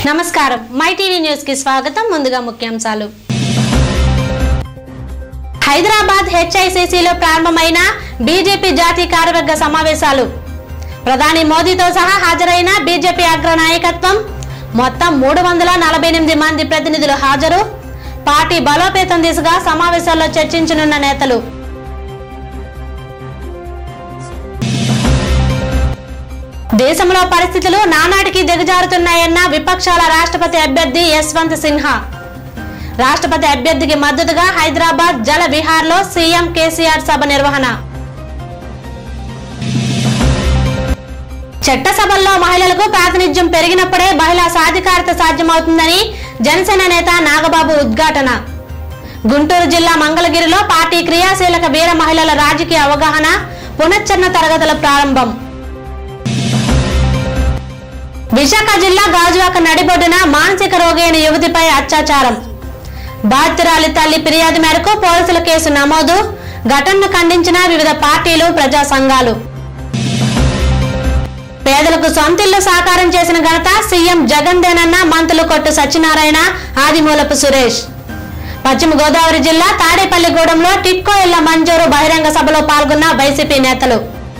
నమస్కారం my TV news కి స్వాగతం. ముందుగా ముఖ్యాంశాలు. హైదరాబాద్ హెచ్ఐసిసిలో ప్రారంభమైన బీజేపీ జాతీయ కార్యవర్గ సమావేశాలు. ప్రధాని మోదీతో సహా హాజరైన బీజేపీ అగ్ర నాయకత్వం. మొత్తం 348 మంది ప్రతినిధులు హాజరు. పార్టీ బలోపేతం దిశగా సమావేశాల్లో చర్చించనున్న నేతలు. దేశంలో పరిస్థితులు నానాటికి దిగజారుతున్నాయన్న విపక్షాల రాష్ట్రపతి అభ్యర్థి యశ్వంత్ సిన్హా. రాష్ట్రపతి అభ్యర్థికి మద్దతుగా హైదరాబాద్ జల విహార్లో సీఎం కేసీఆర్ సభ నిర్వహణ. చట్టసభల్లో మహిళలకు ప్రాతినిధ్యం పెరిగినప్పుడే మహిళా సాధికారత సాధ్యమవుతుందని జనసేన నేత నాగబాబు ఉద్ఘాటన. గుంటూరు జిల్లా మంగళగిరిలో పార్టీ క్రియాశీలక వీర మహిళల రాజకీయ అవగాహన పునశ్చరణ తరగతుల ప్రారంభం. విశాఖ జిల్లా గాజువాక నడిబొడ్డున మానసిక రోగి అయిన యువతిపై అత్యాచారం. బాధితురాలి తల్లి ఫిర్యాదు మేరకు పోలీసుల కేసు నమోదు. ఘటనను ఖండించిన వివిధ పార్టీలు, ప్రజా సంఘాలు. పేదలకు సొంతిల్లు సాకారం చేసిన ఘనత సీఎం జగన్దేనన్న మంత్రులు కొట్టు సత్యనారాయణ, ఆదిమూలపు సురేష్. పశ్చిమ గోదావరి జిల్లా తాడేపల్లిగూడెంలో టిట్కో ఇళ్ల మంజూరు బహిరంగ సభలో పాల్గొన్న వైసీపీ నేతలు.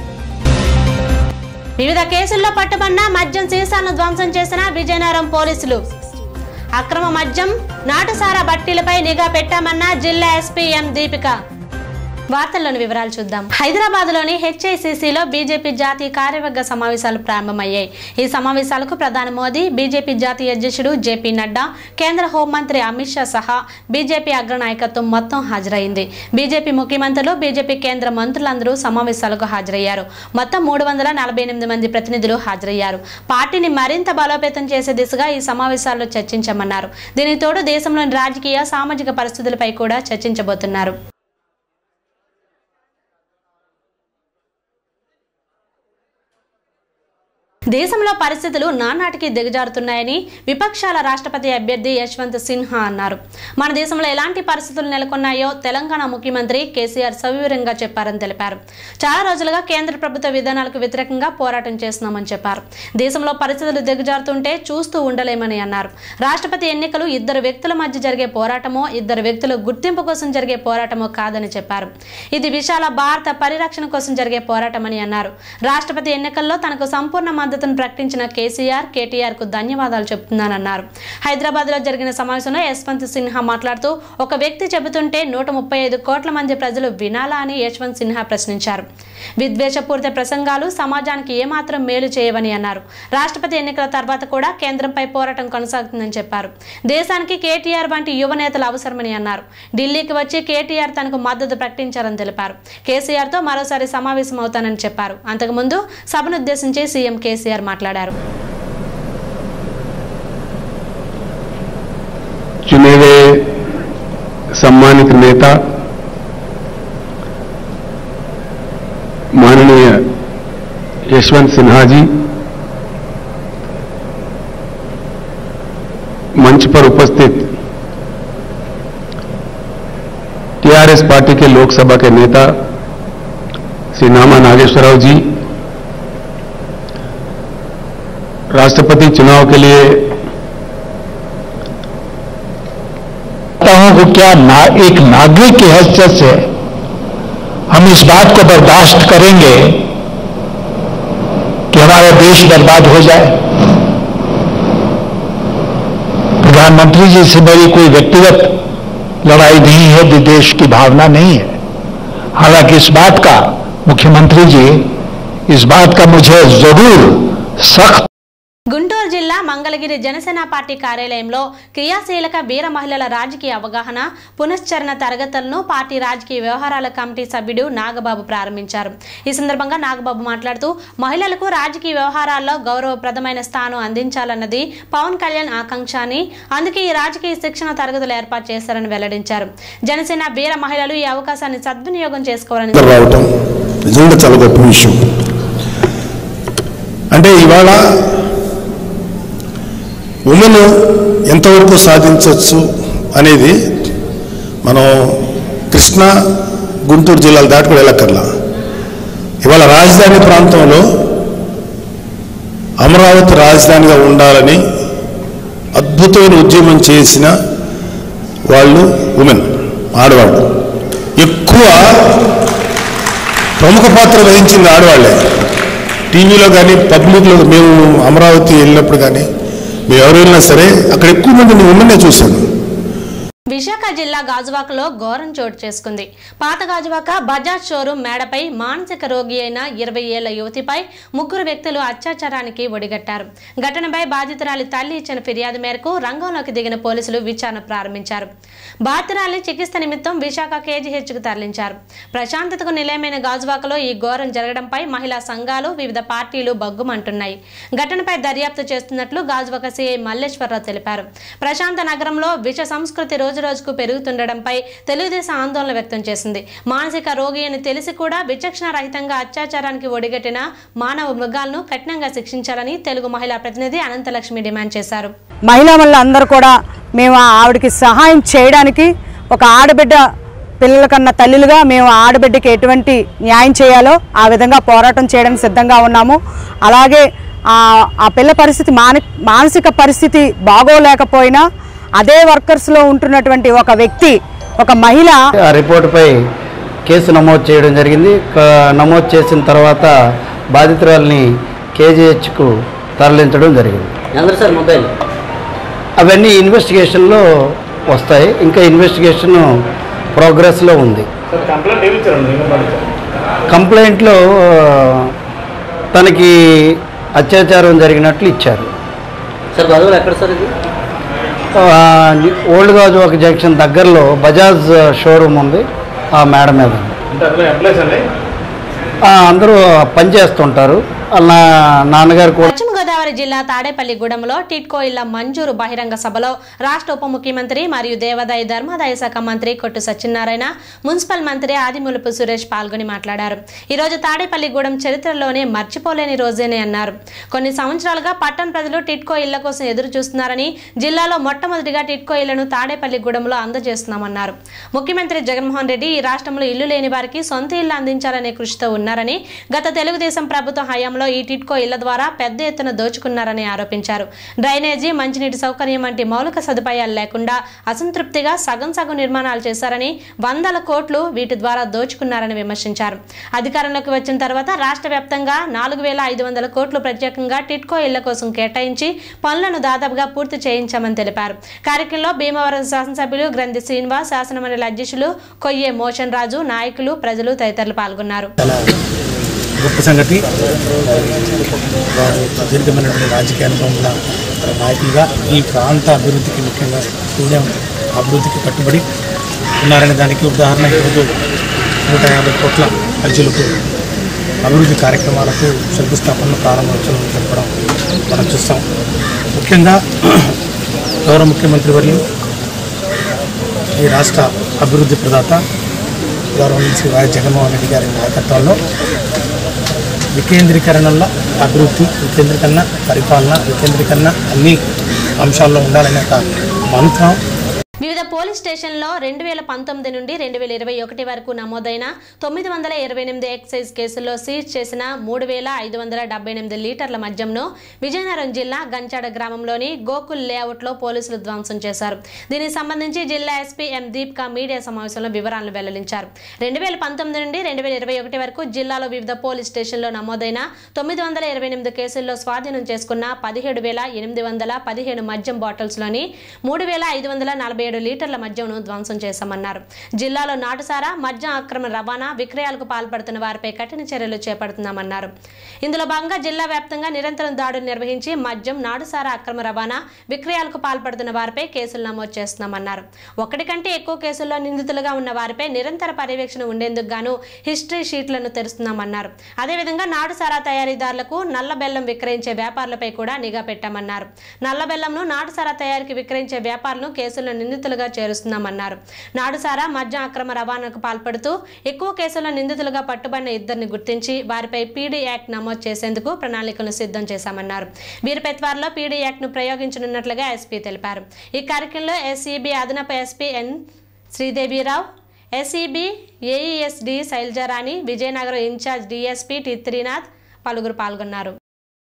వివిధ కేసుల్లో పట్టుబడిన మద్యం సీసాలను ధ్వంసం చేసిన విజయనగరం పోలీసులు. అక్రమ మద్యం, నాటుసారా బట్టీలపై నిఘా పెట్టామన్న జిల్లా ఎస్పీ ఎం దీపిక. వార్తల్లోని వివరాలు చూద్దాం. హైదరాబాద్ లోని హెచ్ఐసిసిలో బీజేపీ జాతీయ కార్యవర్గ సమావేశాలు ప్రారంభమయ్యాయి. ఈ సమావేశాలకు ప్రధాని మోదీ, బీజేపీ జాతీయ అధ్యక్షుడు జేపీ నడ్డా, కేంద్ర హోంమంత్రి అమిత్ షా సహా బీజేపీ అగ్రనాయకత్వం మొత్తం హాజరైంది. బీజేపీ ముఖ్యమంత్రులు, బీజేపీ కేంద్ర మంత్రులందరూ సమావేశాలకు హాజరయ్యారు. మొత్తం 348 మంది ప్రతినిధులు హాజరయ్యారు. పార్టీని మరింత బలోపేతం చేసే దిశగా ఈ సమావేశాల్లో చర్చించామన్నారు. దీనికి తోడు దేశంలోని రాజకీయ, సామాజిక పరిస్థితులపై కూడా చర్చించబోతున్నారు. దేశంలో పరిస్థితులు నానాటికి దిగజారుతున్నాయని విపక్షాల రాష్ట్రపతి అభ్యర్థి యశ్వంత్ సిన్హా అన్నారు. మన దేశంలో ఎలాంటి పరిస్థితులు నెలకొన్నాయో తెలంగాణ ముఖ్యమంత్రి కేసీఆర్ సవివరంగా చెప్పారని తెలిపారు. చాలా రోజులుగా కేంద్ర ప్రభుత్వ విధానాలకు వ్యతిరేకంగా పోరాటం చేస్తున్నామని చెప్పారు. దేశంలో పరిస్థితులు దిగజారుతుంటే చూస్తూ ఉండలేమని అన్నారు. రాష్ట్రపతి ఎన్నికలు ఇద్దరు వ్యక్తుల మధ్య జరిగే పోరాటమో, ఇద్దరు వ్యక్తుల గుర్తింపు కోసం జరిగే పోరాటమో కాదని చెప్పారు. ఇది విశాల భారత పరిరక్షణ కోసం జరిగే పోరాటమని అన్నారు. రాష్ట్రపతి ఎన్నికల్లో తనకు సంపూర్ణ మద్దతును ప్రకటించిన కేటీఆర్ కు ధన్యవాదాలు చెబుతున్నానన్నారు. హైదరాబాద్ లో జరిగిన సమావేశంలో యశ్వంత్ సిన్హా మాట్లాడుతూ, ఒక వ్యక్తి చెబుతుంటే 135 కోట్ల మంది ప్రజలు వినాలా అని యశ్వంత్ సిన్హా ప్రశ్నించారు. విద్వేషపూరిత ప్రసంగాలు సమాజానికి ఏమాత్రం మేలు చేయవని అన్నారు. రాష్ట్రపతి ఎన్నికల తర్వాత కూడా కేంద్రంపై పోరాటం కొనసాగుతుందని చెప్పారు. దేశానికి కేటీఆర్ వంటి యువ నేతలు అవసరమని అన్నారు. ఢిల్లీకి వచ్చి కేటీఆర్ తనకు మద్దతు ప్రకటించారని తెలిపారు. కేసీఆర్ తో మరోసారి సమావేశం అవుతానని చెప్పారు. అంతకుముందు సభను ఉద్దేశించి సీఎం కేసీఆర్ మాట్లాడారు. चुने गए सम्मानित नेता माननीय यशवंत सिन्हा जी, मंच पर उपस्थित टीआरएस पार्टी के लोकसभा के नेता श्री नामा नागेश्वरराव जी, राष्ट्रपति चुनाव के लिए को क्या एक नागरिक की हैसियत से हम इस बात को बर्दाश्त करेंगे कि हमारा देश बर्बाद हो जाए? प्रधानमंत्री जी से मेरी कोई व्यक्तिगत लड़ाई नहीं है, देश की भावना नहीं है। हालांकि इस बात का मुख्यमंत्री जी, इस बात का मुझे जरूर सख्त. గుంటూరు జిల్లా మంగళగిరి జనసేన పార్టీ కార్యాలయంలో క్రియాశీలక వీర మహిళల రాజకీయ అవగాహన పునశ్చరణ తరగతులను పార్టీ రాజకీయ వ్యవహారాల కమిటీ సభ్యుడు నాగబాబు ప్రారంభించారు. ఈ సందర్భంగా నాగబాబు మాట్లాడుతూ, మహిళలకు రాజకీయ వ్యవహారాల్లో గౌరవప్రదమైన స్థానం అందించాలన్నది పవన్ కళ్యాణ్ ఆకాంక్ష అని, అందుకే ఈ రాజకీయ శిక్షణ తరగతులు ఏర్పాటు చేశారని వెల్లడించారు. జనసేన వీర మహిళలు ఈ అవకాశాన్ని సద్వినియోగం చేసుకోవాలని. అంటే ఇవాళ ఉమెన్ ఎంతవరకు సాధించవచ్చు అనేది మనం కృష్ణా, గుంటూరు జిల్లాలు దాటి కూడా వెళ్ళక్కర్లా. ఇవాళ రాజధాని ప్రాంతంలో అమరావతి రాజధానిగా ఉండాలని అద్భుతమైన ఉద్యమం చేసిన వాళ్ళు ఉమెన్, ఆడవాళ్ళు. ఎక్కువ ప్రముఖ పాత్ర వహించింది ఆడవాళ్ళే. టీవీలో కానీ పబ్లిక్లో మేము అమరావతి వెళ్ళినప్పుడు కానీ మేము ఎవరు వెళ్ళినా సరే అక్కడ ఎక్కువ మంది ఉమెన్నే చూశాను. విశాఖ జిల్లా గాజువాకలో ఘోరం చోటు చేసుకుంది. పాత గాజువాక బజాజ్ షోరూం మేడపై మానసిక రోగి అయిన 20 ఏళ్ల యువతిపై 3 వ్యక్తులు అత్యాచారానికి ఒడిగట్టారు. ఘటనపై బాధితురాలి తల్లి ఇచ్చిన ఫిర్యాదు మేరకు రంగంలోకి దిగిన పోలీసులు విచారణ ప్రారంభించారు. బాధితురాలి చికిత్స నిమిత్తం విశాఖ కేజీహెచ్కు తరలించారు. ప్రశాంతతకు నిలయమైన గాజువాకలో ఈ ఘోరం జరగడంపై మహిళా సంఘాలు, వివిధ పార్టీలు బగ్గుమంటున్నాయి. ఘటనపై దర్యాప్తు చేస్తున్నట్లు గాజువాక సీఐ మల్లేశ్వరరావు తెలిపారు. ప్రశాంత నగరంలో విష సంస్కృతి రోజుకు పెరుగుతుండడంపై తెలుగుదేశం ఆందోళన వ్యక్తం చేసింది. మానసిక రోగి అని తెలిసి కూడా విచక్షణ రహితంగా అత్యాచారానికి ఒడిగట్టిన మానవ మృగాలను కఠినంగా శిక్షించాలని తెలుగు మహిళా ప్రతినిధి అనంతలక్ష్మి డిమాండ్ చేశారు. మహిళా అందరూ కూడా మేము ఆవిడకి సహాయం చేయడానికి, ఒక ఆడబిడ్డ పిల్లల కన్నా తల్లులుగా మేము ఆడబిడ్డకి ఎటువంటి న్యాయం చేయాలో ఆ విధంగా పోరాటం చేయడానికి సిద్ధంగా ఉన్నాము. అలాగే ఆ పిల్ల పరిస్థితి మానసిక పరిస్థితి బాగోలేకపోయినా అదే వర్కర్స్లో ఉంటున్నటువంటి ఒక వ్యక్తి, ఒక మహిళ ఆ రిపోర్టుపై కేసు నమోదు చేయడం జరిగింది. నమోదు చేసిన తర్వాత బాధితురాలని కేజీహెచ్కు తరలించడం జరిగింది. అవన్నీ ఇన్వెస్టిగేషన్లో వస్తాయి. ఇంకా ఇన్వెస్టిగేషన్ ప్రోగ్రెస్లో ఉంది. కంప్లైంట్లో తనకి అత్యాచారం జరిగినట్లు ఇచ్చారు. ఓల్డ్ గాజువాక జంక్షన్ దగ్గరలో బజాజ్ షోరూమ్ ఉంది. ఆ మేడ మీద అందరూ పనిచేస్తుంటారు. నాన్నగారు కూడా. పశ్చిమ గోదావరి జిల్లా తాడేపల్లిగూడెంలో టిట్కో ఇళ్ల మంజూరు బహిరంగ సభలో రాష్ట్ర ఉప ముఖ్యమంత్రి మరియు దేవాదాయ ధర్మాదాయ శాఖ మంత్రి కొట్టు సత్యనారాయణ, మున్సిపల్ మంత్రి ఆదిమూలపు సురేష్ పాల్గొని మాట్లాడారు. ఈరోజు తాడేపల్లిగూడెం చరిత్రలోనే మర్చిపోలేని రోజేనే అన్నారు. కొన్ని సంవత్సరాలుగా పట్టణ ప్రజలు టిట్కో ఇళ్ల కోసం ఎదురు చూస్తున్నారని, జిల్లాలో మొట్టమొదటిగా టిట్కో ఇళ్లను తాడేపల్లిగూడెంలో అందజేస్తున్నామన్నారు. ముఖ్యమంత్రి జగన్మోహన్ రెడ్డి ఈ రాష్ట్రంలో ఇల్లు లేని వారికి సొంత ఇళ్లు అందించాలనే కృషితో ఉన్నారని, గత తెలుగుదేశం ప్రభుత్వ హయాంలో ఈ టిట్కో ఇళ్ల ద్వారా పెద్ద ఎత్తున దోచుకున్నారని ఆరోపించారు. డ్రైనేజీ, మంచినీటి సౌకర్యం వంటి మౌలిక సదుపాయాలు లేకుండా అసంతృప్తిగా సగం నిర్మాణాలు చేశారని, 100 కోట్లు వీటి ద్వారా దోచుకున్నారని విమర్శించారు. అధికారంలోకి వచ్చిన తర్వాత రాష్ట్ర వ్యాప్తంగా 4500 కోట్లు ప్రత్యేకంగా టిట్కో ఇళ్ల కోసం కేటాయించి పనులను దాదాపుగా పూర్తి చేయించామని తెలిపారు. కార్యక్రమంలో భీమవరం శాసనసభ్యులు గ్రంథి శ్రీనివాస్, శాసనమండలి అధ్యక్షులు కొయ్యే మోషన్ రాజు, నాయకులు, ప్రజలు తదితరులు పాల్గొన్నారు. గొప్ప సంగతి. దీర్ఘమైనటువంటి రాజకీయ అనుభవం ఉన్న నాయకులుగా ఈ ప్రాంత అభివృద్ధికి, ముఖ్యంగా అభివృద్ధికి కట్టుబడి ఉన్నారనే దానికి ఉదాహరణ ఈరోజు 150 కోట్ల ఖర్చులకు అభివృద్ధి కార్యక్రమాలకు శంకుస్థాపనలు, ప్రారంభోత్సవం జరపడం మనం చూస్తాం. ముఖ్యంగా గౌరవ ముఖ్యమంత్రి వర్యులు, ఈ రాష్ట్ర అభివృద్ధి ప్రదాత గౌరవ శ్రీ వైఎస్ జగన్మోహన్ రెడ్డి గారి నాయకత్వంలో వికేంద్రీకరణలో అభివృద్ధి, వికేంద్రీకరణ, పరిపాలన, వికేంద్రీకరణ అన్ని అంశాల్లో ఉండాలనే ఒక మంత్రం. వివిధ పోలీస్ స్టేషన్లో 2019 నుండి 2021 వరకు నమోదైన 928 ఎక్సైజ్ కేసుల్లో సీజ్ చేసిన 3578 లీటర్ల మద్యంను విజయనగరం జిల్లా గంచాడ గ్రామంలోని గోకుల్ లేఅవుట్లో పోలీసులు ధ్వంసం చేశారు. దీనికి సంబంధించి జిల్లా ఎస్పీ ఎం దీపిక మీడియా సమావేశంలో వివరాలను వెల్లడించారు. 2019 నుండి 2021 వరకు జిల్లాలో వివిధ పోలీస్ స్టేషన్లో నమోదైన 928 కేసుల్లో స్వాధీనం చేసుకున్న 17,815 మద్యం బాటిల్స్లోని 3,547 లీటర్ల మద్యంను ధ్వంసం చేశామన్నారు. జిల్లాలో నాటుసారా, మద్యం అక్రమ రవాణా, విక్రయాలకు పాల్పడుతున్న వారిపై కఠిన చర్యలు చేపడుతున్నామన్నారు. ఇందులో భాగంగా జిల్లా వ్యాప్తంగా నిరంతరం దాడులు నిర్వహించి మద్యం, నాటుసారా అక్రమ రవాణా, విక్రయాలకు పాల్పడుతున్న వారిపై కేసులు నమోదు చేస్తున్నామన్నారు. 1 కంటే ఎక్కువ కేసుల్లో నిందితులుగా ఉన్న వారిపై నిరంతర పర్యవేక్షణ ఉండేందుకు గాను హిస్టరీ షీట్లను తెరుస్తున్నామన్నారు. అదేవిధంగా నాటుసారా తయారీదారులకు, నల్ల బెల్లం విక్రయించే వ్యాపారులపై కూడా నిఘా పెట్టామన్నారు. నల్ల బెల్లంను, నాటుసారా తయారీకి విక్రయించే వ్యాపారులను కేసుల్లో నిందితులుగా చేరుస్తున్నామన్నారు. నాటుసారా, మద్యం అక్రమ రవాణాకు పాల్పడుతూ ఎక్కువ కేసుల్లో నిందితులుగా పట్టుబడిన 2 గుర్తించి వారిపై పీడీ యాక్ట్ నమోదు చేసేందుకు ప్రణాళికలను సిద్ధం చేశామన్నారు. వీరిపై త్వరలో పీడీ యాక్ట్ ను ప్రయోగించనున్నట్లుగా ఎస్పీ తెలిపారు. ఈ కార్యక్రమంలో ఎస్ఈబీ అదనపు SP N Sridevirao, SEB AESD Shailajarani, Vizianagaram incharge DSP T Trinath పలువురు పాల్గొన్నారు.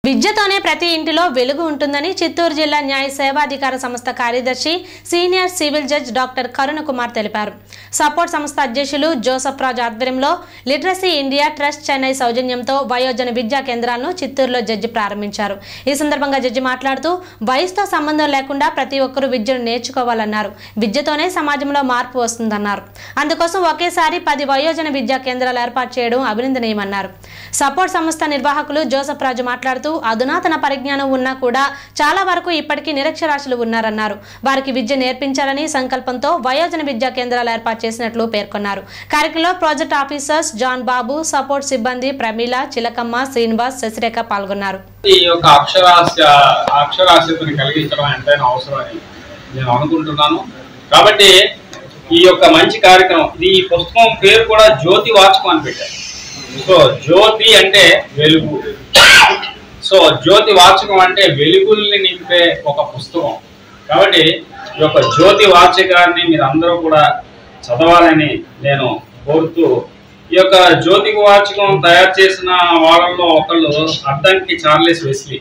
విద్యతోనే ప్రతి ఇంటిలో వెలుగు ఉంటుందని చిత్తూరు జిల్లా న్యాయ సేవాధికార సంస్థ కార్యదర్శి senior civil judge doctor Karuna Kumar తెలిపారు. సపోర్ట్ సంస్థ అధ్యక్షులు జోసఫ్ రాజ్ ఆధ్వర్యంలో లిటరసీ ఇండియా ట్రస్ట్ చెన్నై సౌజన్యంతో వయోజన విద్యా కేంద్రాలను చిత్తూరులో జడ్జి ప్రారంభించారు. ఈ సందర్భంగా జడ్జి మాట్లాడుతూ వయసుతో సంబంధం లేకుండా ప్రతి ఒక్కరూ విద్యను నేర్చుకోవాలన్నారు. విద్యతోనే సమాజంలో మార్పు వస్తుందన్నారు. అందుకోసం ఒకేసారి 10 వయోజన విద్యా కేంద్రాలు ఏర్పాటు చేయడం అభినందనీయమన్నారు. సపోర్ట్ సంస్థ నిర్వాహకులు జోసఫ్ రాజు మాట్లాడుతూ అధునాతన పరిజ్ఞానం ఉన్నా కూడా చాలా వరకు ఇప్పటికీ నిరక్షరాస్యులు ఉన్నారన్నారు. వారికి విద్య నేర్పించాలని సంకల్పంతో వయోజన విద్యా కేంద్రాలు ఏర్పాటు చేసినట్లు పేర్కొన్నారు. కార్యక్రమంలో project officers John Babu, support సిబ్బంది ప్రమీల, చిలకమ్మ, శ్రీనివాస్, శశిరేఖ పాల్గొన్నారు. ఈ యొక్క అక్షరాస్యతను కలిగించడం ఎంతైనా అవసరమని నేను అనుకుంటున్నాను. కాబట్టి ఈ యొక్క మంచి కార్యక్రమం, ఈ పుస్తకం పేరు కూడా జ్యోతి వాచకం అని పెట్టారు. సో జ్యోతి అంటే వెలుగు, సో జ్యోతి వాచకం అంటే వెలుగుల్ని నింపే ఒక పుస్తకం. కాబట్టి ఈ యొక్క జ్యోతి వాచకాన్ని మీరు అందరూ కూడా చదవాలని నేను కోరుతూ, ఈ యొక్క జ్యోతి వాచకం తయారు చేసిన వాళ్ళల్లో ఒకళ్ళు అద్దంకి చార్లెస్ వెస్లీ.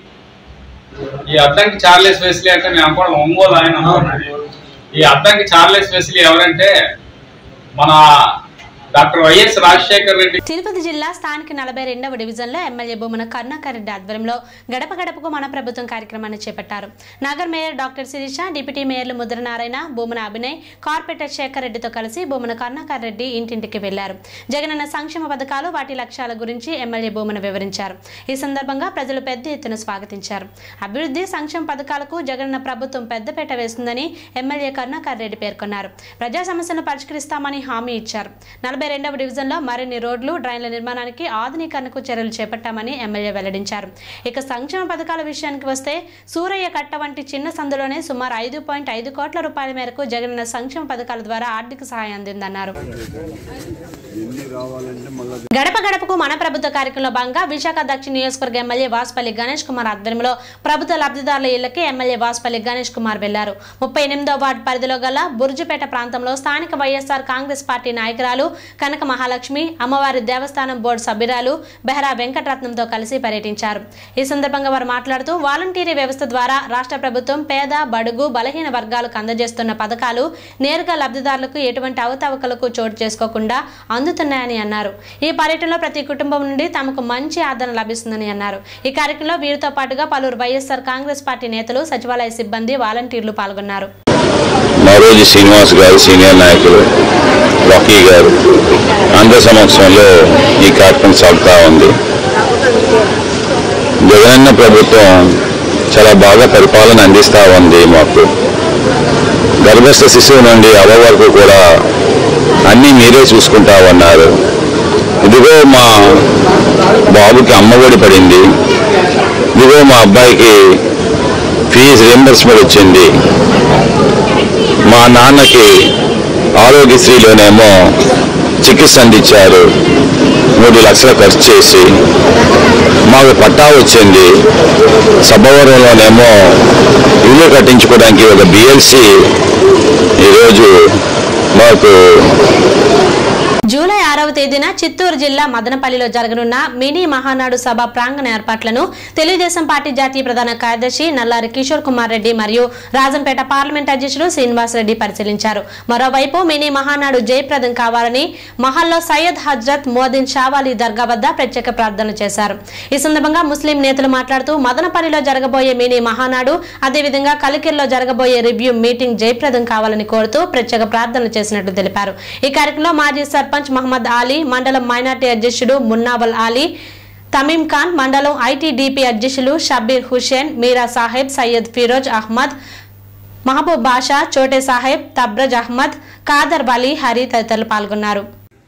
ఈ అద్దంకి చార్లెస్ వెస్లీ అంటే నేను అనుకోవడం ఒంగోలు ఆయన అనుకున్నాను. ఈ అద్దంకి చార్లెస్ వెస్లీ ఎవరంటే మన డాక్టర్ వైఎస్ రాజశేఖర్ రెడ్డి. తిరుపతి జిల్లా స్థానిక 42వ డివిజన్లో ఎమ్మెల్యే భూమన కరుణాకర్ రెడ్డి ఆధ్వర్యంలో గడప గడపకు మన ప్రభుత్వం కార్యక్రమాన్ని చేపట్టారు. Nagar mayor doctor Sirisha, deputy మేయర్లు ముద్ర నారాయణ, భూమన అభినయ్, కార్పొరేటర్ శేఖర్ రెడ్డితో కలిసి భూమన కరుణాకర్ రెడ్డి ఇంటింటికి వెళ్లారు. జగనన్న సంక్షేమ పథకాలు, వాటి లక్ష్యాల గురించి ఎమ్మెల్యే భూమన వివరించారు. ఈ సందర్భంగా ప్రజలు పెద్ద ఎత్తున స్వాగతించారు. అభివృద్ధి సంక్షేమ పథకాలకు జగనన్న ప్రభుత్వం పెద్దపీట వేస్తుందని ఎమ్మెల్యే కరుణాకర్ రెడ్డి పేర్కొన్నారు. ప్రజా సమస్యలను పరిష్కరిస్తామని హామీ ఇచ్చారు. 42వ డివిజన్లో మరిన్ని రోడ్లు, డ్రైన్ల నిర్మాణానికి ఆధునీకరణకు చర్యలు చేపట్టామని ఎమ్మెల్యే వెల్లడించారు. ఇక సంక్షేమ పథకాల విషయానికి వస్తే సూరయ్య కట్ట వంటి చిన్న సందులోనే సుమారు 5.5 కోట్ల రూపాయల మేరకు జగనన్న సంక్షేమ పథకాల ద్వారా ఆర్థిక సహాయం అందిందన్నారు. గడప గడపకు మన ప్రభుత్వ కార్యక్రమంలో భాగంగా విశాఖ దక్షిణ నియోజకవర్గ ఎమ్మెల్యే వాసుపల్లి గణేష్ కుమార్ ఆధ్వర్యంలో ప్రభుత్వ లబ్ధిదారుల ఇళ్లకి ఎమ్మెల్యే వాసుపల్లి గణేష్ కుమార్ వెళ్లారు. 38వ వార్డు పరిధిలో గల బుర్జుపేట ప్రాంతంలో స్థానిక వైఎస్ఆర్ కాంగ్రెస్ పార్టీ నాయకురాలు కనక మహాలక్ష్మి, అమ్మవారి దేవస్థానం బోర్డు సభ్యురాలు బెహరా వెంకటరత్నంతో కలిసి పర్యటించారు. ఈ సందర్భంగా వారు మాట్లాడుతూ వాలంటీరీ వ్యవస్థ ద్వారా రాష్ట్ర ప్రభుత్వం పేద, బడుగు, బలహీన వర్గాలకు అందజేస్తున్న పథకాలు నేరుగా లబ్ధిదారులకు ఎటువంటి అవకతవకలకు చోటు చేసుకోకుండా అందుతున్నాయని అన్నారు. ఈ పర్యటనలో ప్రతి కుటుంబం నుండి తమకు మంచి ఆదరణ లభిస్తుందని అన్నారు. ఈ కార్యక్రమంలో వీరితో పాటుగా పలువురు వైఎస్ఆర్ కాంగ్రెస్ పార్టీ నేతలు, సచివాలయ సిబ్బంది, వాలంటీర్లు పాల్గొన్నారు. నరోజీ శ్రీనివాస్ గారు, సీనియర్ నాయకులు, రాకీ గారు అందరి సమక్షంలో ఈ కార్యక్రమం సాగుతూ ఉంది. జగనన్న ప్రభుత్వం చాలా బాగా పరిపాలన అందిస్తూ ఉంది. మాకు గర్భస్థ శిశువు నుండి అవ్వ వరకు కూడా అన్నీ మీరే చూసుకుంటా ఉన్నారు. ఇదిగో మా బాబుకి అమ్మఒడి పడింది, ఇదిగో మా అబ్బాయికి ఫీజు రియంబర్స్మెంట్ వచ్చింది, మా నాన్నకి ఆరోగ్యశ్రీలోనేమో చికిత్స అందించారు 3 లక్షలు ఖర్చు చేసి, మాకు పట్టా వచ్చింది, సభవరంలోనేమో ఇల్లు కట్టించుకోవడానికి ఒక బిఎల్సి ఈరోజు మాకు. జూలై 6వ తేదీన చిత్తూరు జిల్లా మదనపల్లిలో జరగనున్న మినీ మహానాడు సభ ప్రాంగణ ఏర్పాట్లను తెలుగుదేశం పార్టీ జాతీయ ప్రధాన కార్యదర్శి నల్లారి కిషోర్ కుమార్ రెడ్డి మరియు రాజంపేట పార్లమెంట్ అధ్యక్షుడు శ్రీనివాస్ రెడ్డి పరిశీలించారు. మరోవైపు మినీ మహానాడు జయప్రదం కావాలని మహల్లో సయ్యద్ హజ్రత్ మోదిన్ షావాలి దర్గా వద్ద ప్రత్యేక ప్రార్థనలు చేశారు. ఈ సందర్భంగా ముస్లిం నేతలు మాట్లాడుతూ మదనపల్లిలో జరగబోయే మినీ మహానాడు, అదేవిధంగా కలికిర్లో జరగబోయే రివ్యూ మీటింగ్ జయప్రదం కావాలని కోరుతూ ప్రత్యేక ప్రార్థనలు చేసినట్లు తెలిపారు. ఈ కార్యక్రమంలో మాజీ సర్పంచ్ మహమ్మద్ అలీ, మండలం మైనార్టీ అధ్యక్షుడు మున్నావల్ అలీ, తమీం ఖాన్, మండలం ఐటీడీపీ అధ్యక్షులు షబ్బీర్ హుసేన్, మీరా సాహెబ్, సయ్యద్ ఫిరోజ్ అహ్మద్, మహబూబ్ బాషా, చోటే సాహెబ్, తబ్రజ్ అహ్మద్, కాదర్ వలీ, హరి తదితరులు పాల్గొన్నారు.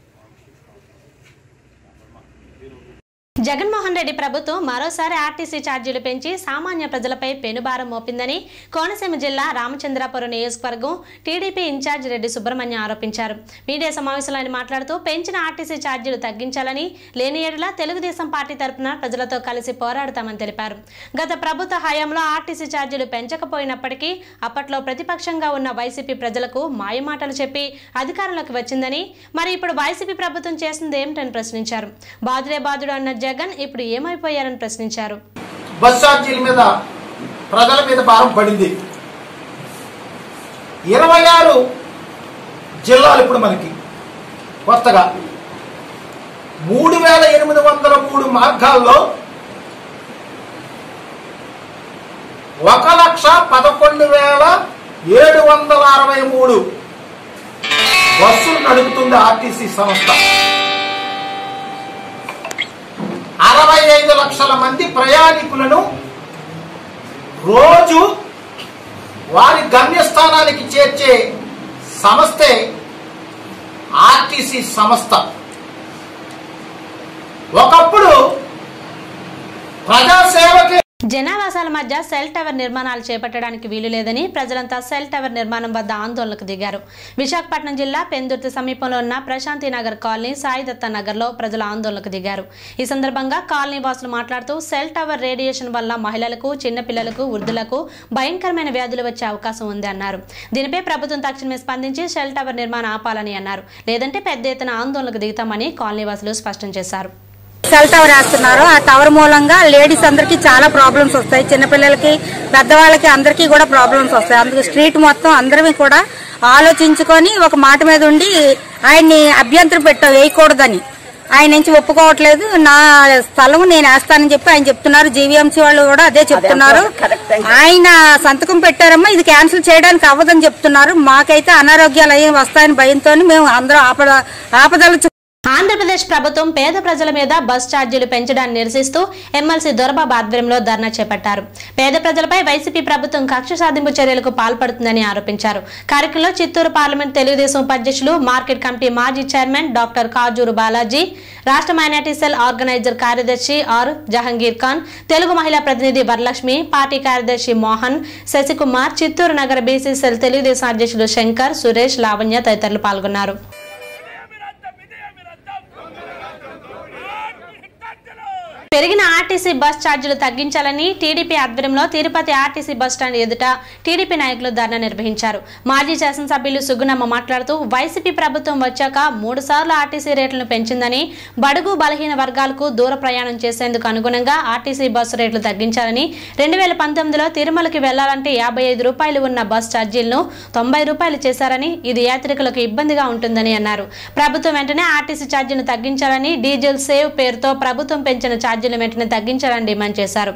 జగన్మోహన్ రెడ్డి ప్రభుత్వం మరోసారి ఆర్టీసీ ఛార్జీలు పెంచి సామాన్య ప్రజలపై పెనుభారం మోపిందని కోనసీమ జిల్లా రామచంద్రాపురం నియోజకవర్గం టీడీపీ ఇన్ఛార్జ్ రెడ్డి సుబ్రహ్మణ్యం ఆరోపించారు. మీడియా సమావేశంలో ఆయన మాట్లాడుతూ పెంచిన ఆర్టీసీ ఛార్జీలు తగ్గించాలని, లేని ఏడులా తెలుగుదేశం పార్టీ తరపున ప్రజలతో కలిసి పోరాడతామని తెలిపారు. గత ప్రభుత్వ హయాంలో ఆర్టీసీ ఛార్జీలు పెంచకపోయినప్పటికీ అప్పట్లో ప్రతిపక్షంగా ఉన్న వైసీపీ ప్రజలకు మాయమాటలు చెప్పి అధికారంలోకి వచ్చిందని, మరి ఇప్పుడు వైసీపీ ప్రభుత్వం చేసింది ఏమిటని ప్రశ్నించారు. బాదుడే బాదుడు అన్న జగన్ ఇప్పుడు ఏమైపోయారని ప్రశ్నించారు. బస్ ఛార్జీల మీద ప్రజల మీద భారం పడింది. 26 జిల్లాలు ఇప్పుడు మనకి కొత్తగా 3803 మార్గాల్లో 1,11,763 బస్సులు నడుపుతుంది ఆర్టీసీ సంస్థ. 65 లక్షల మంది ప్రయాణికులను రోజు వారి గమ్యస్థానానికి చేర్చే సంస్థే ఆర్టీసీ సంస్థ. ఒకప్పుడు ప్రజాసేవకి జనావాసాల మధ్య సెల్ టవర్ నిర్మాణాలు చేపట్టడానికి వీలు లేదని ప్రజలంతా సెల్ టవర్ నిర్మాణం వద్ద ఆందోళనకు దిగారు. విశాఖపట్నం జిల్లా పెందుర్తి సమీపంలో ఉన్న ప్రశాంతి నగర్ కాలనీ, సాయిదత్త నగర్లో ప్రజలు ఆందోళనకు దిగారు. ఈ సందర్భంగా కాలనీ వాసులు మాట్లాడుతూ సెల్ టవర్ రేడియేషన్ వల్ల మహిళలకు, చిన్నపిల్లలకు, వృద్ధులకు భయంకరమైన వ్యాధులు వచ్చే అవకాశం ఉంది అన్నారు. దీనిపై ప్రభుత్వం తక్షణమే స్పందించి సెల్ టవర్ నిర్మాణం ఆపాలని అన్నారు. లేదంటే పెద్ద ఎత్తున ఆందోళనకు దిగుతామని కాలనీ వాసులు స్పష్టం చేశారు. సెల్ టవర్ వేస్తున్నారు. ఆ టవర్ మూలంగా లేడీస్ అందరికీ చాలా ప్రాబ్లమ్స్ వస్తాయి. చిన్నపిల్లలకి, పెద్దవాళ్ళకి అందరికీ కూడా ప్రాబ్లమ్స్ వస్తాయి. అందుకు స్ట్రీట్ మొత్తం అందరినీ కూడా ఆలోచించుకొని ఒక మాట మీద ఉండి ఆయన్ని అభ్యంతరం వేయకూడదని ఆయన నుంచి ఒప్పుకోవట్లేదు. నా స్థలం నేను వేస్తానని చెప్పి ఆయన చెప్తున్నారు. జీవీఎంసీ వాళ్ళు కూడా అదే చెప్తున్నారు. ఆయన సంతకం పెట్టారమ్మా, ఇది క్యాన్సిల్ చేయడానికి అవ్వదని చెప్తున్నారు. మాకైతే అనారోగ్యాలు అయ్యి వస్తాయని భయంతో మేము అందరూ ఆపదలు. ఆంధ్రప్రదేశ్ ప్రభుత్వం పేద ప్రజల మీద బస్ ఛార్జీలు పెంచడాన్ని నిరసిస్తూ ఎమ్మెల్సీ దొరబాబు ఆధ్వర్యంలో ధర్నా చేపట్టారు. పేద ప్రజలపై వైసీపీ ప్రభుత్వం కక్ష సాధింపు చర్యలకు పాల్పడుతుందని ఆరోపించారు. కార్యక్రమంలో చిత్తూరు పార్లమెంట్ తెలుగుదేశం ఉపాధ్యక్షులు, మార్కెట్ కమిటీ మాజీ చైర్మన్ డాక్టర్ కాజూరు బాలాజీ, రాష్ట్ర మైనార్టీ సెల్ ఆర్గనైజర్ కార్యదర్శి ఆర్ జహంగీర్ ఖాన్, తెలుగు మహిళా ప్రతినిధి వరలక్ష్మి, పార్టీ కార్యదర్శి మోహన్, శశికుమార్, చిత్తూరు నగర బీసీ సెల్ తెలుగుదేశం అధ్యక్షులు శంకర్, సురేష్, లావణ్య తదితరులు పాల్గొన్నారు. పెరిగిన ఆర్టీసీ బస్ ఛార్జీలు తగ్గించాలని టీడీపీ ఆధ్వర్యంలో తిరుపతి ఆర్టీసీ బస్టాండ్ ఎదుట టీడీపీ నాయకులు ధర్నా నిర్వహించారు. మాజీ శాసనసభ్యులు సుగుణమ్మ మాట్లాడుతూ వైసీపీ ప్రభుత్వం వచ్చాక 3 సార్లు ఆర్టీసీ రేట్లను పెంచిందని, బడుగు బలహీన వర్గాలకు దూర ప్రయాణం చేసేందుకు అనుగుణంగా ఆర్టీసీ బస్సు రేట్లు తగ్గించాలని, 2019లో తిరుమలకి వెళ్లాలంటే 55 రూపాయలు ఉన్న బస్ ఛార్జీలను 90 రూపాయలు చేశారని, ఇది యాత్రికులకు ఇబ్బందిగా ఉంటుందని అన్నారు. ప్రభుత్వం వెంటనే ఆర్టీసీ ఛార్జీలను తగ్గించాలని, డీజిల్ సేవ్ పేరుతో ప్రభుత్వం పెంచిన ఛార్జీలు వెంటనే తగ్గించాలని డిమాండ్ చేశారు.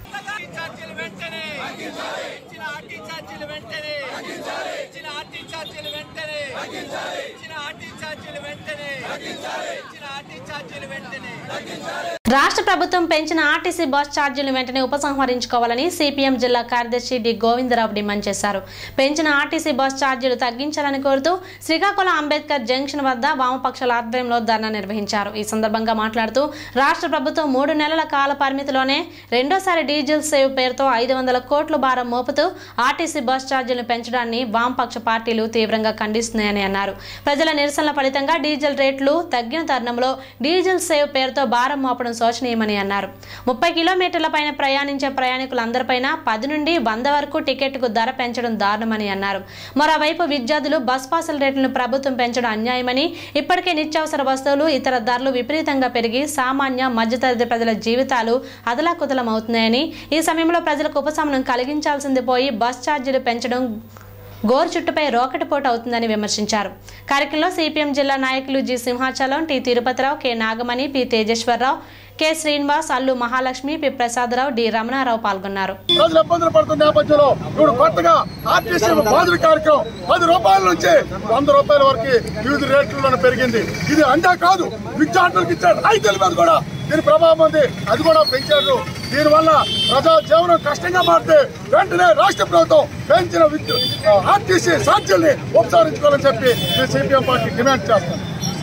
రాష్ట్ర ప్రభుత్వం పెంచిన ఆర్టీసీ బస్ ఛార్జీలను వెంటనే ఉపసంహరించుకోవాలని సిపిఎం జిల్లా కార్యదర్శి డి గోవిందరావు డిమాండ్ చేశారు. పెంచిన ఆర్టీసీ బస్ ఛార్జీలు తగ్గించాలని కోరుతూ శ్రీకాకుళం అంబేద్కర్ జంక్షన్ వద్ద వామపక్షాల ఆధ్వర్యంలో ధర్నా నిర్వహించారు. ఈ సందర్భంగా మాట్లాడుతూ రాష్ట్ర ప్రభుత్వం 3 నెలల కాల పరిమితిలోనే రెండోసారి డీజిల్ సేవ్ పేరుతో 500 కోట్ల భారం మోపుతూ ఆర్టీసీ బస్ ఛార్జీలను పెంచడాన్ని వామపక్ష పార్టీలు తీవ్రంగా ఖండిస్తున్నాయని అన్నారు. ప్రజల నిరసనల ఫలితంగా డీజిల్ రేట్లు తగ్గిన తరుణంలో డీజిల్ సేవ్ పేరుతో భారం మోపడం శోచనీయమని అన్నారు. 30 కిలోమీటర్ల పైన ప్రయాణించే ప్రయాణికులందరిపైన 10 నుండి 100 వరకు టికెట్కు ధర పెంచడం దారుణమని అన్నారు. మరోవైపు విద్యార్థులు బస్ పాసుల రేట్లను ప్రభుత్వం పెంచడం అన్యాయమని, ఇప్పటికే నిత్యావసర వస్తువులు, ఇతర ధరలు విపరీతంగా పెరిగి సామాన్య మధ్యతరగతి ప్రజల జీవితాలు అదలాకుతలం అవుతున్నాయని, ఈ సమయంలో ప్రజలకు ఉపశమనం కలిగించాల్సింది పోయి బస్ ఛార్జీలు పెంచడం గోరు చుట్టుపై రోకటిపోటు అవుతుందని విమర్శించారు. కార్యక్రమంలో సిపిఎం జిల్లా నాయకులు G Simhachalam, T Tirupatirao, K Nagamani, P Tejeswararao, K Srinivas, Allu Mahalakshmi, P Prasadarao, D Ramanarao పాల్గొన్నారు. ప్రజలు ఇబ్బందులు పడుతున్న నేపథ్యంలో ఇప్పుడు కొత్తగా ఆర్టీసీ బాధల కార్యక్రమం 10 రూపాయల నుంచి 100 రూపాయల వరకు వివిధ రేట్లలో పెరిగింది. ఇది అంతా కాదు, విద్యార్థులకు ఇచ్చారు రైతుల మీద కూడా దీని ప్రభావం ఉంది, అది కూడా పెంచారు. దీనివల్ల ప్రజా జీవనం కష్టంగా మారితే వెంటనే రాష్ట్ర ప్రభుత్వం పెంచిన ఆర్టీసీ ఛార్జీల్ని ఉపసంహరించుకోవాలని చెప్పి మేము సిపిఎం పార్టీ డిమాండ్ చేస్తాం.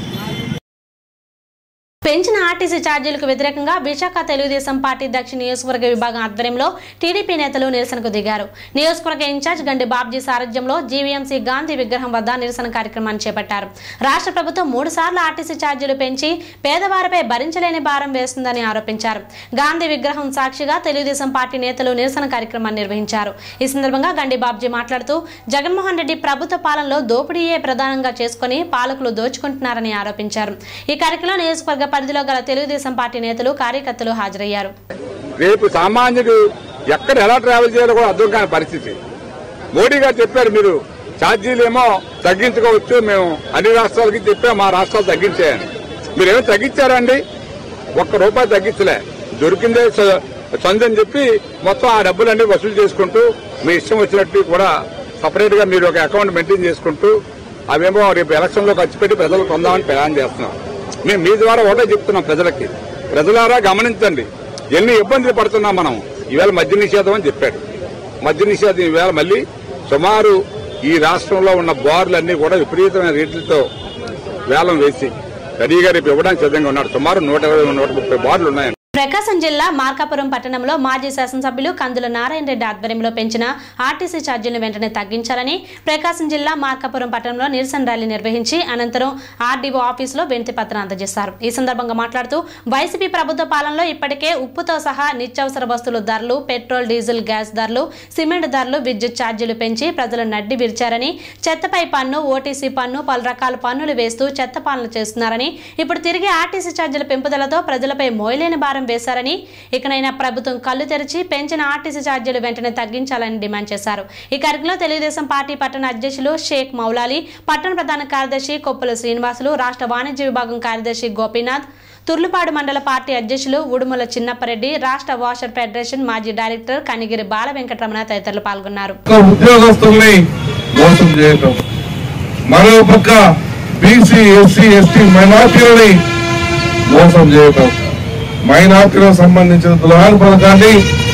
పెంచిన ఆర్టీసీ ఛార్జీలకు వ్యతిరేకంగా విశాఖ తెలుగుదేశం పార్టీ దక్షిణ నియోజకవర్గ విభాగం ఆధ్వర్యంలో టీడీపీ నేతలు నిరసనకు దిగారు. నియోజకవర్గ ఇన్ఛార్జ్ గండి బాబ్జీ సారథ్యంలో జీవీఎంసీ గాంధీ విగ్రహం వద్ద నిరసన కార్యక్రమాన్ని చేపట్టారు. రాష్ట్ర ప్రభుత్వం 3 సార్లు ఆర్టీసీ ఛార్జీలు పెంచి పేదవారిపై భరించలేని భారం వేస్తుందని ఆరోపించారు. గాంధీ విగ్రహం సాక్షిగా తెలుగుదేశం పార్టీ నేతలు నిరసన కార్యక్రమాన్ని నిర్వహించారు. ఈ సందర్భంగా గండి బాబ్జీ మాట్లాడుతూ జగన్మోహన్ రెడ్డి ప్రభుత్వ పాలనలో దోపిడీయే ప్రధానంగా చేసుకుని పాలకులు దోచుకుంటున్నారని ఆరోపించారు. ఈ కార్యక్రమంలో నియోజకవర్గ పరిధిలో గల తెలుగుదేశం పార్టీ నేతలు, కార్యకర్తలు హాజరయ్యారు. రేపు సామాన్యుడు ఎక్కడ ఎలా ట్రావెల్ చేయాలో కూడా అర్థం కాని పరిస్థితి. మోడీ గారు చెప్పారు మీరు ఛార్జీలేమో తగ్గించుకోవచ్చు, మేము అన్ని రాష్ట్రాలకి చెప్పాం మా రాష్ట్రాలు తగ్గించాయని. మీరేమో తగ్గించారండి? ₹1 తగ్గించలే. దొరికిందే చందని చెప్పి మొత్తం ఆ డబ్బులన్నీ వసూలు చేసుకుంటూ మీ ఇష్టం వచ్చినట్టు కూడా సపరేట్ గా మీరు ఒక అకౌంట్ మెయింటైన్ చేసుకుంటూ అవేమో రేపు ఎలక్షన్ లో ఖర్చు పెట్టి ప్రజలు కొందామని ప్లాన్ చేస్తున్నాం. మేము మీ ద్వారా ఒకటే చెప్తున్నాం ప్రజలకి, ప్రజలారా గమనించండి ఎన్ని ఇబ్బందులు పడుతున్నాం మనం. ఈవేళ మద్య నిషేధం అని చెప్పాడు. మద్య నిషేధం ఈవేళ మళ్ళీ సుమారు ఈ రాష్ట్రంలో ఉన్న బార్లన్నీ కూడా విపరీతమైన రేట్లతో వేలం వేసి రెడీగా రేపు ఇవ్వడానికి సిద్ధంగా ఉన్నాడు. సుమారు 120-130 బార్లు ఉన్నాయి. ప్రకాశం జిల్లా మార్కాపురం పట్టణంలో మాజీ శాసనసభ్యులు కందుల నారాయణ రెడ్డి ఆధ్వర్యంలో పెంచిన ఆర్టీసీ ఛార్జీలను వెంటనే తగ్గించాలని ప్రకాశం జిల్లా మార్కాపురం పట్టణంలో నిరసన ర్యాలీ నిర్వహించి అనంతరం ఆర్డీఓ ఆఫీసులో వినతి పత్రం అందజేశారు. ఈ సందర్భంగా మాట్లాడుతూ వైసీపీ ప్రభుత్వ పాలనలో ఇప్పటికే ఉప్పుతో సహా నిత్యావసర వస్తువుల ధరలు, పెట్రోల్, డీజిల్, గ్యాస్ ధరలు, సిమెంట్ ధరలు, విద్యుత్ ఛార్జీలు పెంచి ప్రజలు నడ్డి విరిచారని, చెత్తపై పన్ను, ఓటీసీ పన్ను, పలు రకాల పన్నులు వేస్తూ చెత్త పాలన చేస్తున్నారని, ఇప్పుడు తిరిగి ఆర్టీసీ ఛార్జీల పెంపుదలతో ప్రజలపై మోయలేని భారం వేశారని, ఇకనైనా ప్రభుత్వం కళ్లు తెరిచి పెంచిన ఆర్టీసీ ఛార్జీలు వెంటనే తగ్గించాలని డిమాండ్ చేశారు. ఈ కార్యక్రమంలో తెలుగుదేశం పార్టీ పట్టణ అధ్యక్షులు షేక్ మౌలాలి, పట్టణ ప్రధాన కార్యదర్శి కొప్పుల శ్రీనివాసులు, రాష్ట్ర వాణిజ్య విభాగం కార్యదర్శి గోపీనాథ్, తుర్లుపాడు మండల పార్టీ అధ్యక్షులు ఉడుమల చిన్నప్పరెడ్డి, రాష్ట్ర వాషర్ ఫెడరేషన్ మాజీ డైరెక్టర్ కనిగిరి బాల వెంకటరమణ తదితరులు పాల్గొన్నారు. ఉద్యోగస్తుల్ని మోసం చేయటం, మరోపక్క బీసీ, ఎస్సీ, ఎస్టీ మైనార్టీలని మోసం చేయటం, మైనార్టీలకు సంబంధించిన దులాన్ పథకాన్ని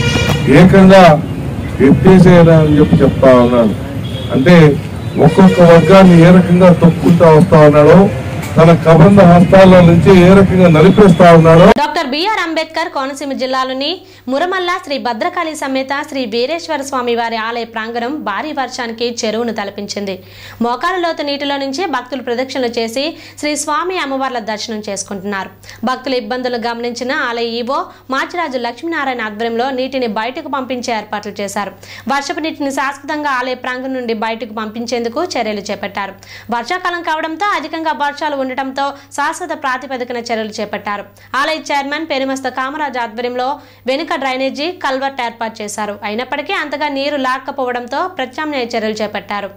ఏకంగా ఎత్తేసేయాలని చెప్తా ఉన్నాడు. అంటే ఒక్కొక్క వర్గాన్ని ఏ రకంగా తొక్కుంటా వస్తా ఉన్నాడో, తన కబంధ హస్తాల నుంచి ఏ రకంగా నలిపేస్తా ఉన్నాడో. డాక్టర్ బిఆర్ అంబేద్కర్ కోనసీమ జిల్లాలోని మురమల్ల శ్రీ భద్రకాళి సమేత శ్రీ వీరేశ్వర స్వామి వారి ఆలయ ప్రాంగణం భారీ వర్షానికి చెరువును తలపించింది. మోకాల లోతు నీటిలో నుంచి భక్తులు ప్రదక్షిణలు చేసి శ్రీ స్వామి అమ్మవార్ల దర్శనం చేసుకుంటున్నారు. భక్తుల ఇబ్బందులు గమనించిన ఆలయ ఈవో మాచిరాజు లక్ష్మీనారాయణ ఆధ్వర్యంలో నీటిని బయటకు పంపించే ఏర్పాట్లు చేశారు. వర్షపు నీటిని శాశ్వతంగా ఆలయ ప్రాంగణం నుండి బయటకు పంపించేందుకు చర్యలు చేపట్టారు. వర్షాకాలం కావడంతో అధికంగా వర్షాలు ఉండటంతో శాశ్వత ప్రాతిపదికన చర్యలు చేపట్టారు. ఆలయ చైర్మన్ పెనుమస్త కామరాజు ఆధ్వర్యంలో వెనుక డ్రైనేజీ కల్వర్ట్ ఏర్పాటు చేశారు. అయినప్పటికీ అంతగా నీరు లాక్కపోవడంతో ప్రత్యామ్నాయ చర్యలు చేపట్టారు.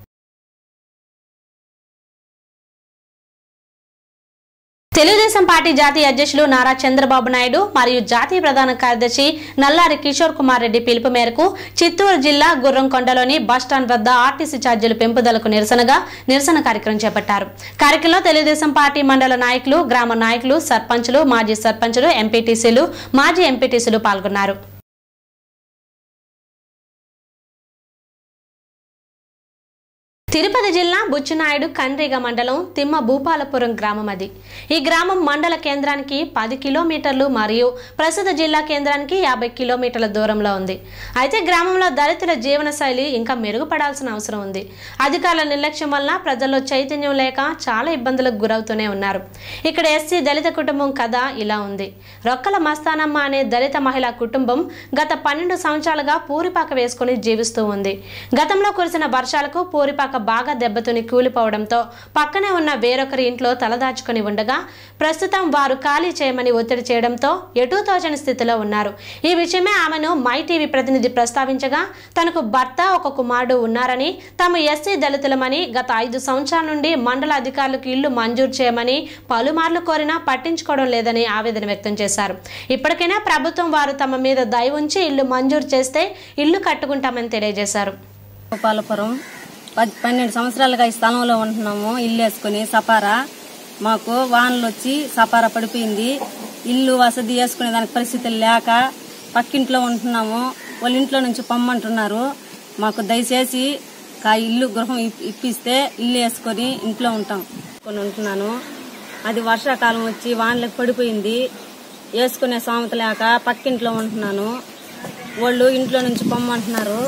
తెలుగుదేశం పార్టీ జాతీయ అధ్యక్షులు నారా చంద్రబాబు నాయుడు మరియు జాతీయ ప్రధాన కార్యదర్శి నల్లారి కిషోర్ కుమార్ రెడ్డి పిలుపు మేరకు చిత్తూరు జిల్లా గుర్రంకొండలోని బస్టాండ్ వద్ద ఆర్టీసీ ఛార్జీలు పెంపుదలకు నిరసన కార్యక్రమం చేపట్టారు. కార్యక్రమంలో తెలుగుదేశం పార్టీ మండల నాయకులు, గ్రామ నాయకులు, సర్పంచులు, మాజీ సర్పంచులు, ఎంపీటీసీలు, మాజీ ఎంపీటీసీలు పాల్గొన్నారు. తిరుపతి జిల్లా బుచ్చినాయుడు కండ్రిగ మండలం తిమ్మ భూపాలపురం గ్రామం అది. ఈ గ్రామం మండల కేంద్రానికి 10 కిలోమీటర్లు మరియు ప్రస్తుత జిల్లా కేంద్రానికి 50 కిలోమీటర్ల దూరంలో ఉంది. అయితే గ్రామంలో దళితుల జీవన శైలి ఇంకా మెరుగుపడాల్సిన అవసరం ఉంది. అధికారుల నిర్లక్ష్యం వల్ల ప్రజల్లో చైతన్యం లేక చాలా ఇబ్బందులకు గురవుతూనే ఉన్నారు. ఇక్కడ ఎస్సీ దళిత కుటుంబం కథ ఇలా ఉంది. రొక్కల మస్తానమ్మ అనే దళిత మహిళా కుటుంబం గత 12 సంవత్సరాలుగా పూరిపాక వేసుకుని జీవిస్తూ ఉంది. గతంలో కురిసిన వర్షాలకు పూరిపాక బాగా దెబ్బతుని కూలిపోవడంతో పక్కనే ఉన్న వేరొకరి ఇంట్లో తలదాచుకుని ఉండగా ప్రస్తుతం వారు ఖాళీ చేయమని ఒత్తిడి చేయడంతో ఎటూ తోచని స్థితిలో ఉన్నారు. ఈ విషయమే ఆమెను మై టీవీ ప్రతినిధి ప్రస్తావించగా తనకు భర్త, ఒక కుమారుడు ఉన్నారని, తాము ఎస్సీ దళితులమని, గత 5 సంవత్సరాల నుండి మండల అధికారులకు ఇల్లు మంజూరు చేయమని పలుమార్లు కోరినా పట్టించుకోవడం లేదని ఆవేదన వ్యక్తం చేశారు. ఇప్పటికైనా ప్రభుత్వం వారు తమ మీద దయ ఉంచి ఇల్లు మంజూరు చేస్తే ఇల్లు కట్టుకుంటామని తెలియజేశారు. 12 సంవత్సరాలుగా ఈ స్థలంలో ఉంటున్నాము. ఇల్లు వేసుకుని సపారా, మాకు వానలు వచ్చి సపారా పడిపోయింది. ఇల్లు వసతి వేసుకునే దానికి పరిస్థితులు లేక పక్కింట్లో ఉంటున్నాము. వాళ్ళ ఇంట్లో నుంచి పొమ్మంటున్నారు. మాకు దయచేసి ఇల్లు గృహం ఇప్పిస్తే ఇల్లు వేసుకొని ఇంట్లో ఉంటున్నాను. అది వర్షాకాలం వచ్చి వానలకు పడిపోయింది. వేసుకునే సామెత లేక పక్కింట్లో ఉంటున్నాను. వాళ్ళు ఇంట్లో నుంచి పొమ్మంటున్నారు.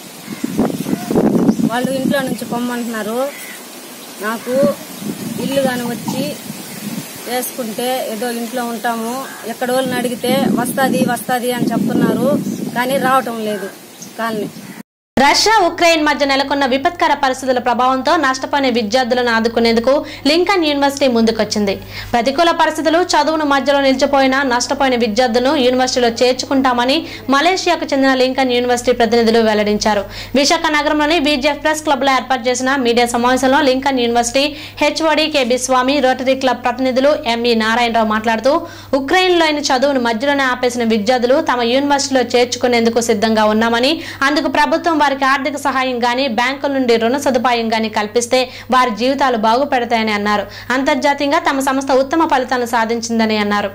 నాకు ఇల్లు కానీ వచ్చి వేసుకుంటే ఏదో ఇంట్లో ఉంటాము. ఎక్కడ వాళ్ళని అడిగితే వస్తుంది అని చెప్తున్నారు, కానీ రావటం లేదు కాలనీ. రష్యా ఉక్రెయిన్ మధ్య నెలకొన్న విపత్కర పరిస్థితుల ప్రభావంతో నష్టపోయిన విద్యార్థులను ఆదుకునేందుకు లింకన్ యూనివర్సిటీ ముందుకొచ్చింది. ప్రతికూల పరిస్థితులు చదువును మధ్యలో నిలిచిపోయిన నష్టపోయిన విద్యార్థులను యూనివర్సిటీలో చేర్చుకుంటామని మలేషియాకు చెందిన లింకన్ యూనివర్సిటీ ప్రతినిధులు వెల్లడించారు. విశాఖ నగరంలోని బీజేఎఫ్ ప్రెస్ క్లబ్ లో ఏర్పాటు చేసిన మీడియా సమావేశంలో Lincoln university HOD KB Swamy, rotary club ప్రతినిధులు ఎంఈ నారాయణరావు మాట్లాడుతూ ఉక్రెయిన్లోని చదువును మధ్యలోనే ఆపేసిన విద్యార్థులు తమ యూనివర్సిటీలో చేర్చుకునేందుకు సిద్ధంగా ఉన్నామని, అందుకు ప్రభుత్వం వారికి ఆర్థిక సహాయం గాని బ్యాంకుల నుండి రుణ సదుపాయం గాని కల్పిస్తే వారి జీవితాలు బాగుపడతాయని అన్నారు. అంతర్జాతీయంగా తమ సంస్థ ఉత్తమ ఫలితాలను సాధించిందని అన్నారు.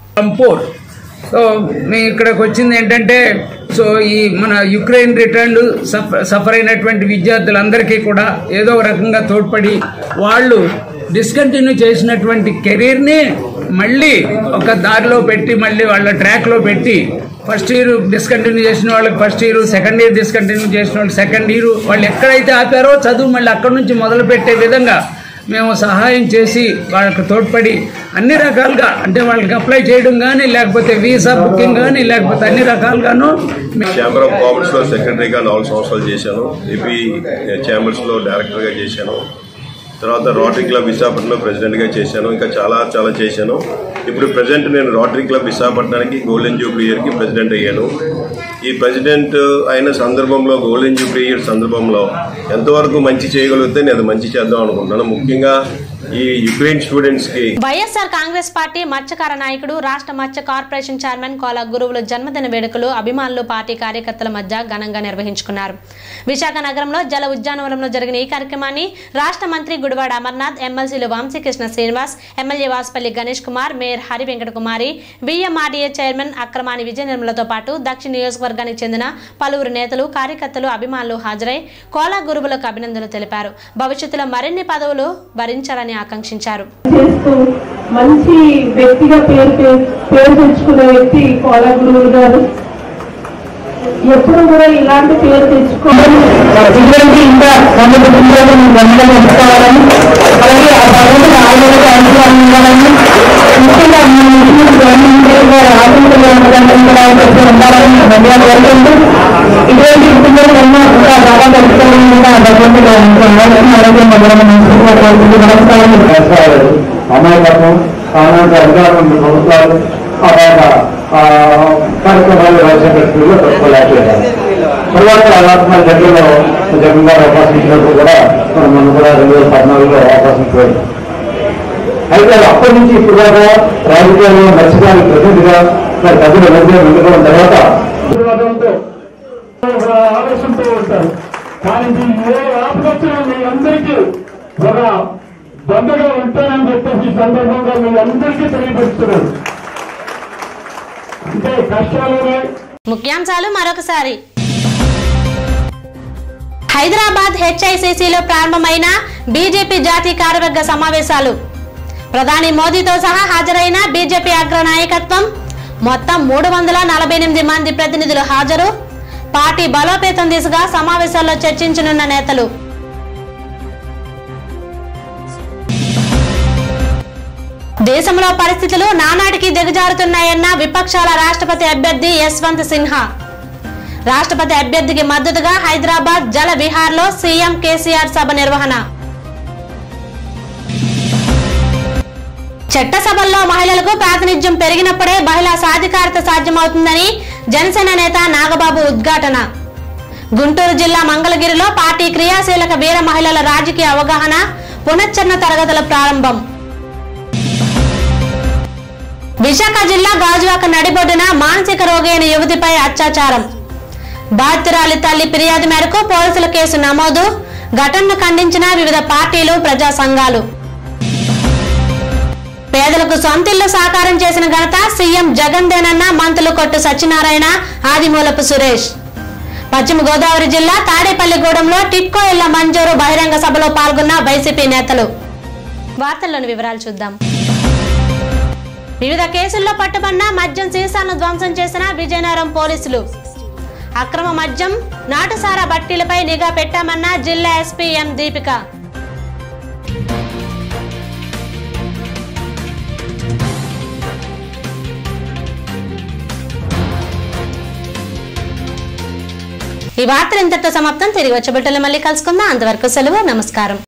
సో మేము ఇక్కడికి వచ్చింది ఏంటంటే, సో ఈ మన యుక్రెయిన్ రిటర్న్ సఫర్ అయినటువంటి విద్యార్థులందరికీ కూడా ఏదో ఒక రకంగా తోడ్పడి వాళ్ళు డిస్కంటిన్యూ చేసినటువంటి కెరీర్ని మళ్ళీ ఒక దారిలో పెట్టి మళ్ళీ వాళ్ళ ట్రాక్లో పెట్టి ఫస్ట్ ఇయర్ డిస్కంటిన్యూ చేసిన వాళ్ళకి first year, second year discontinue చేసిన వాళ్ళకి సెకండ్ ఇయర్, వాళ్ళు ఎక్కడైతే ఆపారో చదువు మళ్ళీ అక్కడి నుంచి మొదలు పెట్టే విధంగా మేము సహాయం చేసి వాళ్ళకి తోడ్పడి అన్ని రకాలుగా, అంటే వాళ్ళకి అప్లై చేయడం కానీ లేకపోతే వీసా బుకింగ్ కానీ లేకపోతే అన్ని రకాలుగాను. ఛాంబర్ ఆఫ్ కామర్స్లో సెక్రటరీగా 4 సంవత్సరాలు చేశాను. ఏపీ ఛాంబర్స్లో డైరెక్టర్గా చేశాను. తర్వాత రోటరీ క్లబ్ విశాఖపట్నంలో ప్రెసిడెంట్గా చేశాను. ఇంకా చాలా చేశాను. ఇప్పుడు ప్రజెంట్ నేను రోటరీ క్లబ్ విశాఖపట్నానికి గోల్డెన్ జూబ్లీ ఇయర్కి ప్రెసిడెంట్ అయ్యాను. ఈ ప్రెసిడెంట్ అయిన సందర్భంలో, గోల్డెన్ జూబ్లీ ఇయర్ సందర్భంలో ఎంతవరకు మంచి చేయగలిగితే నేను అది మంచి చేద్దాం అనుకుంటున్నాను. ముఖ్యంగా ఈ యుక్రెయిన్ స్టూడెంట్స్ కి వైఎస్ఆర్ కాంగ్రెస్ పార్టీ మత్స్యకార నాయకుడు, రాష్ట్ర మత్స్య కార్పొరేషన్ చైర్మన్ కోల గురువుల జన్మదిన వేడుకలు అభిమానులు, పార్టీ కార్యకర్తల మధ్య ఘనంగా నిర్వహించుకున్నారు. విశాఖ నగరంలో జల ఉద్యానవనంలో జరిగిన ఈ కార్యక్రమాన్ని రాష్ట్ర మంత్రి గుడివాడ అమర్నాథ్, ఎమ్మెల్సీలు Vamsikrishna Srinivas, MLA Vasupalli Ganesh Kumar, mayor Hari Venkata Kumari, VMRDA chairman Akramani Vijaya నిర్మలతో పాటు దక్షిణ నియోజకవర్గానికి చెందిన పలువురు నేతలు, కార్యకర్తలు, అభిమానులు హాజరై కోల గురువులకు అభినందనలు తెలిపారు. భవిష్యత్తులో మరిన్ని పదవులు భరించాలని ఆకాంక్షించారు. మంచి వ్యక్తిగా పేరు తెచ్చుకునే వ్యక్తి కోల గురువులు గారు. ఎప్పుడు కూడా ఇలాంటి పేరు తెచ్చుకోవాలని, ఇంకా గమనించుకోవాలని, అలాగే ఆ భగవంతుడు ఆయుధ ఉండాలని, ముఖ్యంగా గవర్నమెంట్ ఆర్థికంగా ఉండాలని ధన్యవాదాలు కోరుకుంటూ ఇటువంటి కుటుంబాలు ఎన్నో ఇంకా బాగా తెలుసుకోవాలని భగవంతుడు అమాయకత్వం, ఆనాటి అధికారం ప్రభుత్వాలు కార్యక్రమాలు రాజశేఖర రెడ్డిలో తట్టుకోలేకపోయారు. తర్వాత రాష్ట్రాల జగన్లో జగన్ గారు అవకాశం ఇచ్చినప్పుడు కూడా మనం కూడా 2014లో అవకాశం ఇచ్చారు. అయితే అప్పటి నుంచి ఇప్పుడు దాకా రాజకీయాల్లో మత్స్యకారులు ప్రతినిధిగా ప్రజలు ఎన్నుకోవడం తర్వాత ఆలోచనతో ఉంటారు. కానీ ఏ ఆపదొచ్చినా మీ అందరికీ ఒక బంధుగా ఉంటానని చెప్పేసి ఈ సందర్భంగా మీ అందరికీ తెలియపరుస్తున్నారు. అంటే కష్టాలనే. ముఖ్యాంశాలు మరొకసారి. హైదరాబాద్ హెచ్ఐసిసిలో ప్రారంభమైన బీజేపీ జాతీయ కార్యవర్గ సమావేశాలు. ప్రధాని మోదీతో సహా హాజరైన బీజేపీ అగ్ర నాయకత్వం. మొత్తం 348 మంది ప్రతినిధులు హాజరు. పార్టీ బలోపేతం దిశగా సమావేశాల్లో చర్చించనున్న నేతలు. దేశంలో పరిస్థితులు నానాటికి దిగజారుతున్నాయన్న విపక్షాల రాష్ట్రపతి అభ్యర్థి యశ్వంత్ సిన్హా. రాష్ట్రపతి అభ్యర్థికి మద్దతుగా హైదరాబాద్ జల విహార్లో సీఎం కేసీఆర్ సభ నిర్వహణ. చట్టసభల్లో మహిళలకు ప్రాతినిధ్యం పెరిగినప్పుడే మహిళా సాధికారత సాధ్యమవుతుందని జనసేన నేత నాగబాబు ఉద్ఘాటన. గుంటూరు జిల్లా మంగళగిరిలో పార్టీ క్రియాశీలక వీర మహిళల రాజకీయ అవగాహన, పునశ్చరణ తరగతుల ప్రారంభం. విశాఖ జిల్లా గాజువాక నడిబొడ్డున మానసిక రోగి అయిన యువతిపై అత్యాచారం. బాధితురాలి తల్లి ఫిర్యాదు మేరకు పోలీసుల కేసు నమోదు. ఘటనను ఖండించిన వివిధ పార్టీలు, ప్రజా సంఘాలు. పేదలకు సొంతిల్లు సాకారం చేసిన ఘనత సీఎం జగన్దేనన్న మంత్రులు కొట్టు సత్యనారాయణ, ఆదిమూలపు సురేష్. పశ్చిమ గోదావరి జిల్లా తాడేపల్లిగూడెంలో టిట్కో ఇళ్ల మంజూరు బహిరంగ సభలో పాల్గొన్న వైసీపీ నేతలు. వార్తల్లోని వివరాలు చూద్దాం. వివిధ కేసుల్లో పట్టుబడిన మద్యం సీసాలను ధ్వంసం చేసిన విజయనగరం పోలీసులు. అక్రమ మద్యం, నాటుసారా బట్టీలపై నిఘా పెట్టామన్న జిల్లా ఎస్పీ ఎం దీపిక. ఈ వార్తలు ఇంతటితో సమాప్తం. తిరిగి వచ్చే బిడ్డలు మళ్ళీ కలుసుకుందాం. అంతవరకు సెలవు. నమస్కారం.